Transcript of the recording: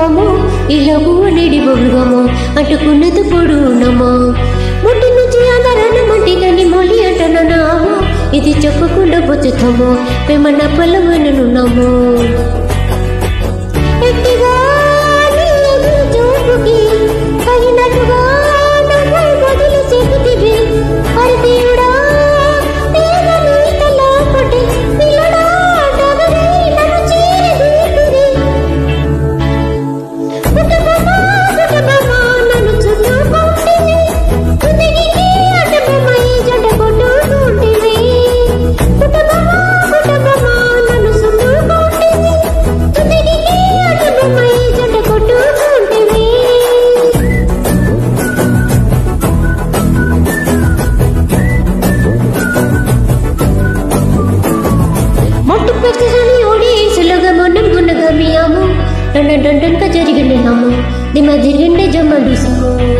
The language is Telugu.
నమ్మము ఇలాగు నేడి బొలుగము అంటుకున్నది పొడు నమ్మో ముట్టి నుంచి ఆధారణ మంటి కానీ మొలి అంటనన్నాము ఇది చెప్పకుండా బొచ్చుతాము ప్రేమన్న పొలమను నమ్మో ఎట్టిగా చూపుకి తగినట్టుగా నన్ను వదిలి చెబుతివి అరి దేవుడా డండన్ డండన్ కా జరిగిండే నమ్ము దిమ జరిగిండే జమ్మడిసము